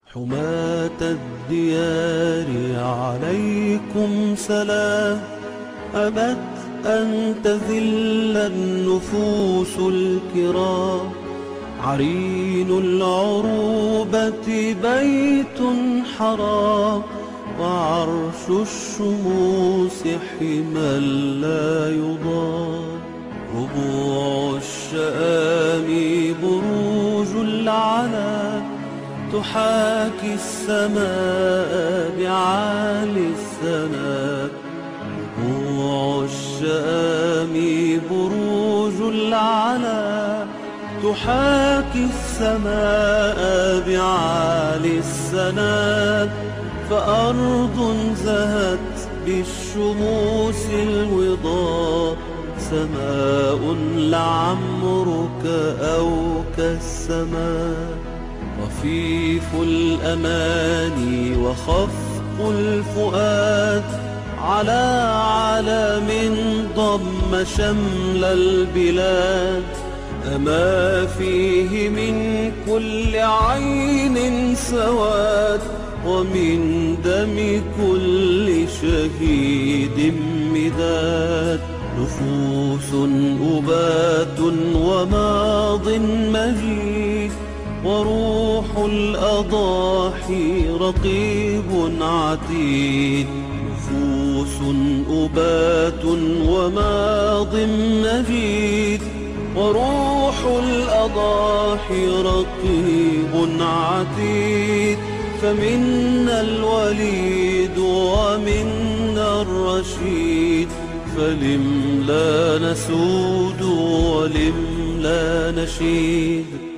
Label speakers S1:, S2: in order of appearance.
S1: حماة الديار عليكم سلام، أبت أن تذل النفوس الكرام. عرين العروبة بيت حرام، وعرش الشموس حمى لا يضام. ربوع الشآم بروج العلا، تحاكي السماء بعالي السناب. ربوع الشآم بروج العلا، تحاكي السماء بعالي السناب. فأرض زهت بالشموس الوضاء، سماء لعمرك أو كالسماء. رفيف الأماني وخفق الفؤاد، على علم ضم شمل البلاد. أما فيه من كل عين سواد، ومن دم كل شهيد مداد. نفوس أبات وماض مجيد، وروح الأضاحي رقيب عتيد. نفوس أبات وماض مجيد، وروح الأضاحي رقيب عتيد. فمنا الوليد ومنا الرشيد، فلم لا نسود ولم لا نشيد.